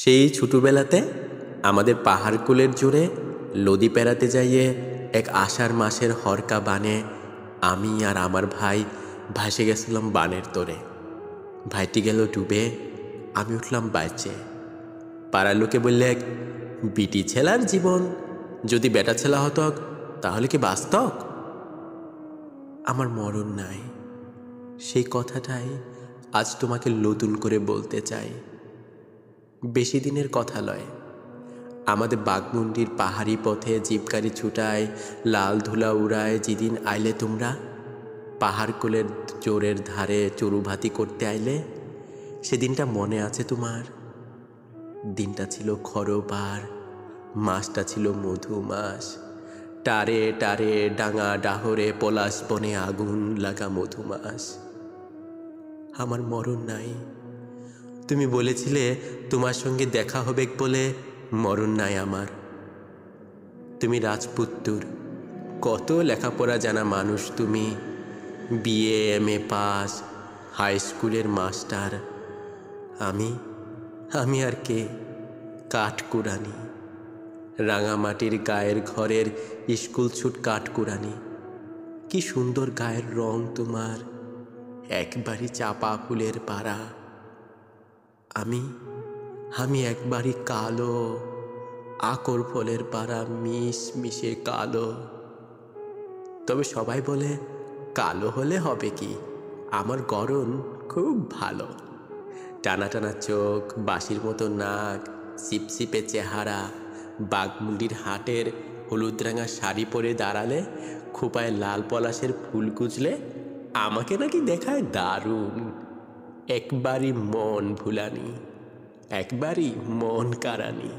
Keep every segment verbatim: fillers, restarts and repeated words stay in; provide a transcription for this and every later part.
সেই ছোটবেলাতে আমাদের পাহাড়কুলের জোরে লদি পেরাতে যাইয়ে এক আষাঢ় মাসের হরকা বানে আমি আর আমার ভাই ভাসে গেছিলাম বানের তোরে। ভাইটি গেল ডুবে, আমি উঠলাম বাইচে। পাড়ার লোকে বললে, বিটি ছেলার জীবন যদি বেটা ছেলা হতক তাহলে কি বাস্তব? আমার মরণ নাই, সেই কথাটাই আজ তোমাকে নতুন করে বলতে চাই। বেশি দিনের কথা লয়, আমাদের বাঘমুন্ডির পাহাড়ি পথে জিপগাড়ি ছুটায়, লাল ধুলা উড়ায়। যেদিন আইলে তোমরা পাহাড়কুলের জোরের ধারে চড়ুভাতি করতে আইলে, সেদিনটা মনে আছে তোমার? দিনটা ছিল খরবার, মাসটা ছিল মধু মাস। টারে টারে ডাঙা ডাহরে পলাশ বনে আগুন লাগা মধু মাস। আমার মরণ নাই, তুমি বলেছিলে তোমার সঙ্গে দেখা হবে বলে, মরণ নাই আমার। তুমি রাজপুত্তুর, কত লেখাপড়া জানা মানুষ তুমি, BA M A pass, high স্কুলের মাস্টার। আমি আমি আর কে? কাঠকুড়ানি, রাঙামাটির গায়ের ঘরের স্কুল ছুট কাঠকুড়ানি। কি সুন্দর গায়ের রং তোমার, একবারই চাপা ফুলের পাড়া। আমি আমি একবারই কালো, আকর ফলের পাড়া মিশ মিশে কালো। তবে সবাই বলে কালো হলে হবে কি, আমার গড়ন খুব ভালো। টানা টানা চোখ, বাঁশির মতো নাক, সিপসিপে চেহারা। বাঘমুন্ডির হাটের হলুদ রাঙা শাড়ি পরে দাঁড়ালে, খোপায় লাল পলাশের ফুল কুচলে আমাকে নাকি দেখায় দারুণ। একবারই মন ভুলানি, একবারই মন কারানি।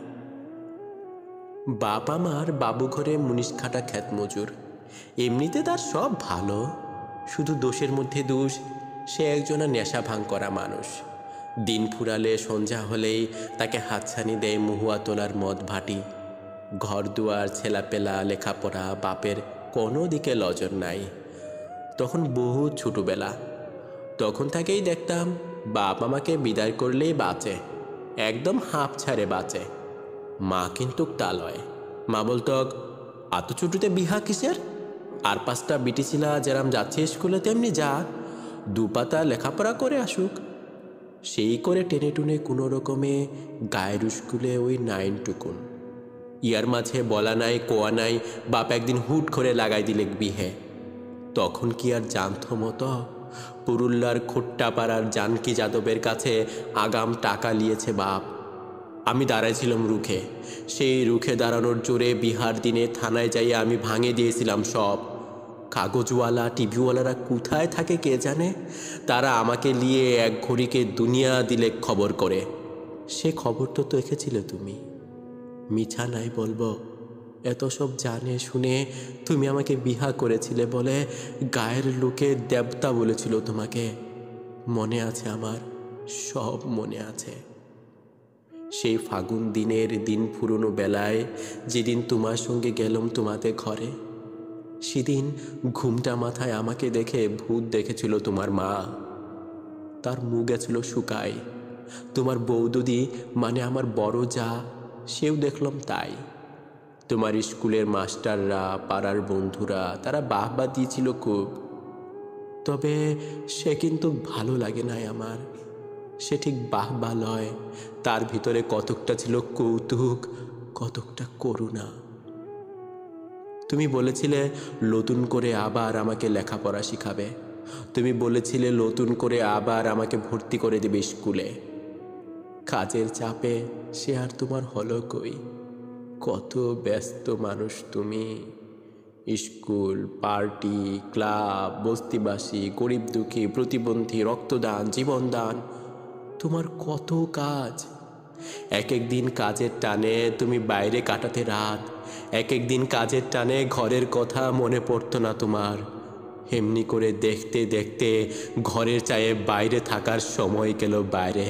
বাপ আমার বাবু ঘরে মুনিশ খাটা খ্যাত মজুর। এমনিতে তার সব ভালো, শুধু দোষের মধ্যে দোষ, সে একজনা নেশা ভাঙ করা মানুষ। দিন ফুরালে সন্ধ্যা হলেই তাকে হাতছানি দেয় মহুয়া তোলার মদ ভাটি। ঘর দুয়ার, ছেলাপেলা, লেখাপড়া, বাপের কোনো দিকে লজর নাই। তখন বহু ছোটবেলা, তখন থেকেই দেখতাম বাপ আমাকে বিদায় করলেই বাঁচে, একদম হাঁপ ছাড়ে বাঁচে। মা কিন্তু তা লয়, মা বলতো, এত ছোটতে বিহা কিসের? আর পাঁচটা বিটি ছিলা যেরাম যাচ্ছে স্কুলে তেমনি যা, দুপাতা লেখাপড়া করে আসুক। সেই করে টেনে টুনে কোনো রকমে গায়ের স্কুলে ওই নাইন টুকুন। ইয়ার মাঝে বলা নাই কোয়া নাই, বাপ একদিন হুট করে লাগাই দিলে বিহে। তখন কি আর জানতো মতো? পুরুল্লার খোট্টাপাড়ার জানকি যাদবের কাছে আগাম টাকা লিয়েছে বাপ। আমি দাঁড়াইছিলাম রুখে, সেই রুখে দাঁড়ানোর জোরে বিহার দিনে থানায় যাইয়ে আমি ভাঙে দিয়েছিলাম সব। কাগজওয়ালা টিভিওয়ালারা কোথায় থাকে কে জানে, তারা আমাকে নিয়ে এক ঘড়িকে দুনিয়া দিলে খবর করে। সে খবর তো দেখেছিলে তুমি, মিছা নাই বলবো। এত সব জানে শুনে তুমি আমাকে বিহা করেছিলে বলে গায়ের লোকে দেবতা বলেছিল তোমাকে। মনে আছে আমার, সব মনে আছে। সেই ফাগুন দিনের দিন ফুরনো বেলায় যেদিন তোমার সঙ্গে গেলাম তোমাদের ঘরে, সেদিন ঘুমটা মাথায় আমাকে দেখে ভূত দেখেছিল তোমার মা। তার মুখ গেছিল শুকায়। তোমার বৌদি মানে আমার বড় যা, সেও দেখলাম তাই। তোমার স্কুলের মাস্টাররা, পাড়ার বন্ধুরা, তারা বাহবা দিয়েছিল খুব। তবে সে কিন্তু ভালো লাগে নাই আমার, সে ঠিক বাহবা লয়। তার ভিতরে কতকটা ছিল কৌতুক, কতকটা করুণা। তুমি বলেছিলে নতুন করে আবার আমাকে লেখাপড়া শিখাবে। তুমি বলেছিলে নতুন করে আবার আমাকে ভর্তি করে দেবে স্কুলে। কাজের চাপে সে আর তোমার হলো কই? কত ব্যস্ত মানুষ তুমি। স্কুল, পার্টি, ক্লাব, বস্তিবাসী, গরিব দুঃখী, প্রতিবন্ধী, রক্তদান, জীবনদান, তোমার কত কাজ। এক এক দিন কাজের টানে তুমি বাইরে কাটাতে রাত, এক এক দিন কাজের টানে ঘরের কথা মনে পড়তো না তোমার। এমনি করে দেখতে দেখতে ঘরের চায়ে বাইরে থাকার সময় গেল বাইরে।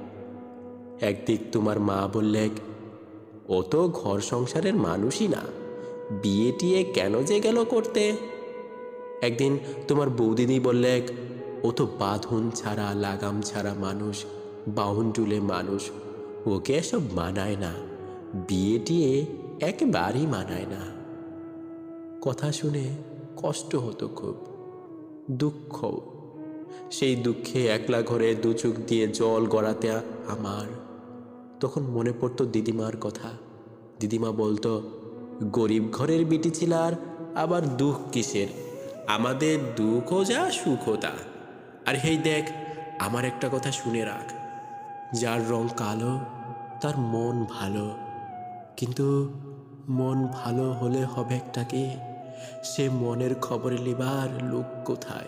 একদিক তোমার মা বললে, ও তো ঘর সংসারের মানুষই না, বিয়ে টিয়ে কেন যে গেল করতে। একদিন তোমার বৌদিদি বললে, ও তো বাঁধন ছাড়া লাগাম ছাড়া মানুষ, বাউন্ডুলে মানুষ, ওকে এসব মানায় না, বিয়ে টিয়ে একেবারেই মানায় না। কথা শুনে কষ্ট হতো খুব, দুঃখ। সেই দুঃখে একলা ঘরে দু চোখ দিয়ে জল গড়াতে আমার তখন মনে পড়তো দিদিমার কথা। দিদিমা বলতো, গরিব ঘরের বিটি ছিলার, আবার দুঃখ কিসের, আমাদের দুঃখও যা সুখও তা। আর হেই দেখ, আমার একটা কথা শুনে রাখ, যার রং কালো তার মন ভালো, কিন্তু মন ভালো হলে হবে একটা কি, সে মনের খবরে লিবার লোক কোথায়।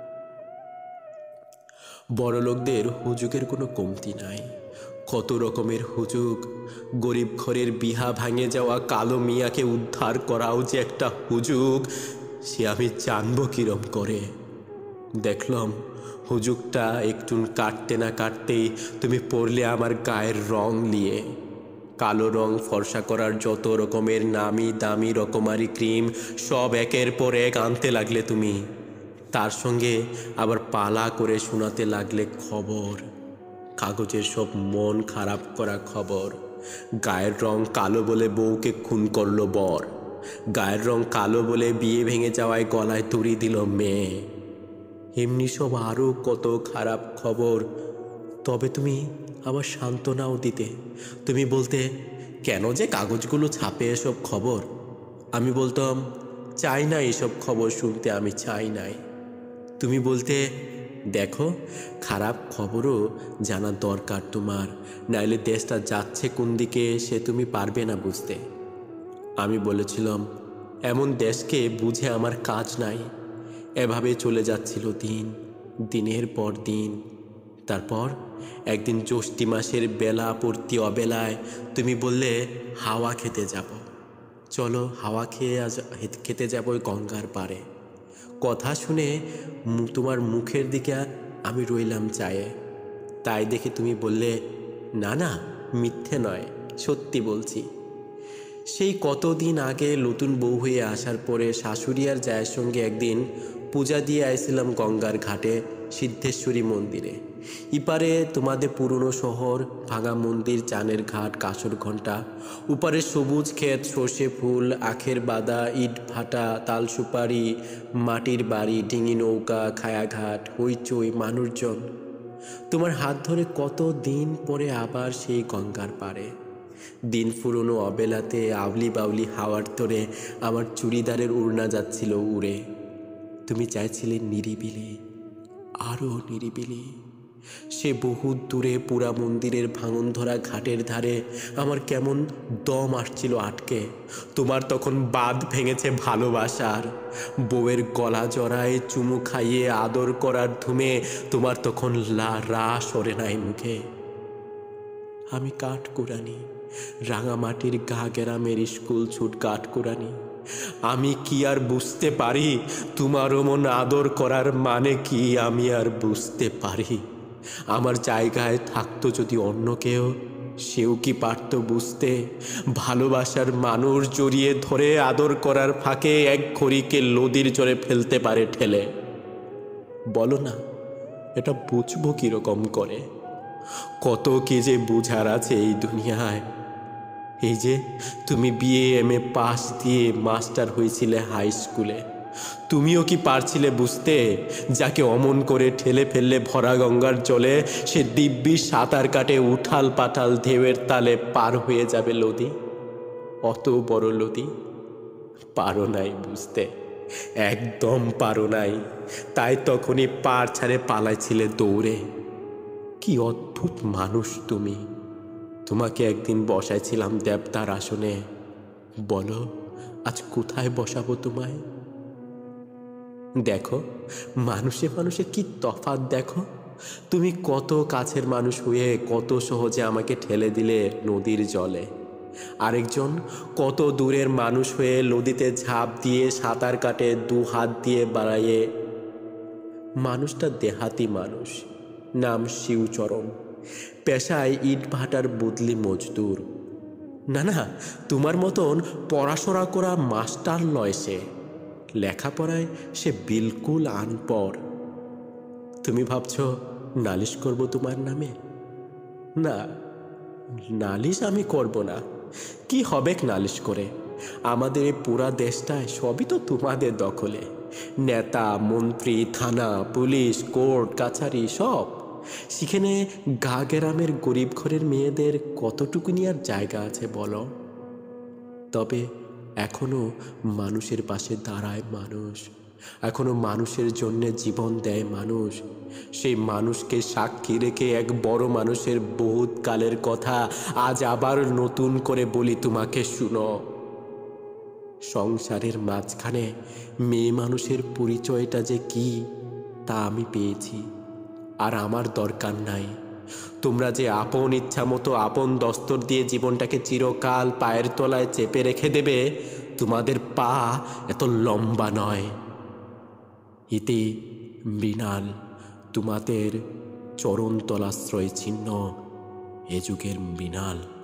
বড় লোকদের হুজুগের কোনো কমতি নাই, কত রকমের হুজুগ। গরিব ঘরের বিহা ভাঙে যাওয়া কালো মিয়াকে উদ্ধার করাও যে একটা হুজুগ, সে আমি জানবো কিরম করে। দেখলাম হুজুগটা একটু কাটতে না কাটতেই তুমি পড়লে আমার গায়ের রং নিয়ে। কালো রং ফর্সা করার যত রকমের নামি দামি রকমারি ক্রিম সব একের পর এক আনতে লাগলে তুমি। তার সঙ্গে আবার পালা করে শোনাতে লাগলে খবর, কাগজের সব মন খারাপ করা খবর। গায়ের রং কালো বলে বউকে খুন করলো বর, গায়ের রং কালো বলে বিয়ে ভেঙে যাওয়ায় গলায় দড়ি দিল মেয়ে। এমনি সব আরও কত খারাপ খবর। তবে তুমি আবার সান্ত্বনাও দিতে। তুমি বলতে, কেন যে কাগজগুলো ছাপে এসব খবর। আমি বলতাম, চাই না এসব খবর শুনতে, আমি চাই নাই। তুমি বলতে, দেখো খারাপ খবরও জানা দরকার তোমার, নাইলে দেশটা যাচ্ছে কোন দিকে সে তুমি পারবে না বুঝতে। আমি বলেছিলাম, এমন দেশকে বুঝে আমার কাজ নাই। এভাবে চলে যাচ্ছিল দিন, দিনের পর দিন। তারপর একদিন জ্যৈষ্ঠী মাসের বেলা পড়তি অবেলায় তুমি বললে, হাওয়া খেতে যাব, চলো হাওয়া খেয়ে আজ খেতে যাব ওই গঙ্গার পাড়ে। কথা শুনে তোমার মুখের দিকে আমি রইলাম চায়ে। তাই দেখে তুমি বললে, না না মিথ্যে নয়, সত্যি বলছি। সেই কতদিন আগে নতুন বউ হয়ে আসার পরে শাশুড়ি আর জায়ের সঙ্গে একদিন পূজা দিয়ে আইছিলাম গঙ্গার ঘাটে সিদ্ধেশ্বরী মন্দিরে। ইপারে তোমাদের পুরনো শহর, ভাঙা মন্দির, চানের ঘাট, কাঁসর ঘণ্টা, উপারে সবুজ ক্ষেত, সর্ষে ফুল, আখের বাদা, ইট ভাটা, তাল সুপারি, মাটির বাড়ি, ডিঙি নৌকা, খায়াঘাট, হইচই, মানুষজন। তোমার হাত ধরে কত দিন পরে আবার সেই গঙ্গার পাড়ে। দিন ফুরনো অবেলাতে আউলি বাউলি হাওয়ার তোরে আমার চুড়িদারের উড়না যাচ্ছিল উড়ে। তুমি চাইছিলে নিরিবিলি, আরও নিরিবিলি। সে বহু দূরে পুরা মন্দিরের ভাঙন ধরা ঘাটের ধারে আমার কেমন দম আসছিল আটকে। তোমার তখন বাঁধ ভেঙেছে ভালোবাসার, বউয়ের গলা জড়ায় চুমু খাইয়ে আদর করার ধুমে তোমার তখন লা রা সরে নাই মুখে। আমি কাঠ কুড়ানি, রাঙামাটির গা গ্রামের স্কুল ছুট কাঠ কুড়ানি। আমি কি আর বুঝতে পারি তোমার মন আদর করার মানে কি, আমি আর বুঝতে পারি? আমার জায়গায় থাকতো যদি অন্য কেউ, সেও কি পারত বুঝতে? ভালোবাসার মানুষ জড়িয়ে ধরে আদর করার ফাঁকে এক ঘড়িকে নদীর জলে ফেলতে পারে ঠেলে। বলো না, এটা বুঝবো কিরকম করে? কত কি যে বুঝার আছে এই দুনিয়ায়। এই যে তুমি বিএ এম এ পাস দিয়ে মাস্টার হয়েছিলে হাই স্কুলে, তুমিও কি পারছিলে বুঝতে? যাকে অমন করে ঠেলে ফেললে ভরা গঙ্গার জলে, সে দিব্যি সাঁতার কাটে উঠাল পাঠাল ঢেউয়ের তালে পার হয়ে যাবে নদী, অত বড় নদী। পারো নাই বুঝতে, একদম পারো নাই। তাই তখনই পার ছাড়ে পালাইছিলে দৌড়ে। কি অদ্ভুত মানুষ তুমি। তোমাকে একদিন বসাইছিলাম দেবতার আসনে, বলো আজ কোথায় বসাবো তোমায়? দেখো মানুষে মানুষে কি তফাৎ দেখো। তুমি কত কাছের মানুষ হয়ে কত সহজে আমাকে ঠেলে দিলে নদীর জলে, আরেকজন কত দূরের মানুষ হয়ে নদীতে ঝাঁপ দিয়ে সাঁতার কাটে দু হাত দিয়ে বাড়াইয়ে। মানুষটা দেহাতি মানুষ, নাম শিবচরণ, পেশায় ইট ভাটার বদলি মজদুর। না না, তোমার মতন পড়াশোনা করা মাস্টার নয় সে, লেখাপড়ায় সে বিলকুল আনপড়। তুমি ভাবছ নালিশ করব তোমার নামে? না, নালিশ আমি করব না। কি হবে নালিশ করে? আমাদের এই পুরা দেশটায় সবই তো তোমাদের দখলে। নেতা, মন্ত্রী, থানা, পুলিশ, কোর্ট কাছারি সব। সেখানে গা গ্রামের গরিব ঘরের মেয়েদের কতটুকুনি আর জায়গা আছে বলো? তবে এখনো মানুষের পাশে দাঁড়ায় মানুষ, এখনো মানুষের জন্যে জীবন দেয় মানুষ। সেই মানুষকে সাক্ষী রেখে এক বড় মানুষের বহুত কালের কথা আজ আবার নতুন করে বলি তোমাকে, শুনো। সংসারের মাঝখানে মেয়ে মানুষের পরিচয়টা যে কি তা আমি পেয়েছি, আর আমার দরকার নাই। তোমরা যে আপন ইচ্ছা মতো আপন দস্তর দিয়ে জীবনটাকে চিরকাল পায়ের তলায় চেপে রেখে দেবে, তোমাদের পা এত লম্বা নয়। ইতি মৃণাল, তোমাদের চরণতলাশ্রয় ছিন্ন এ যুগের মৃণাল।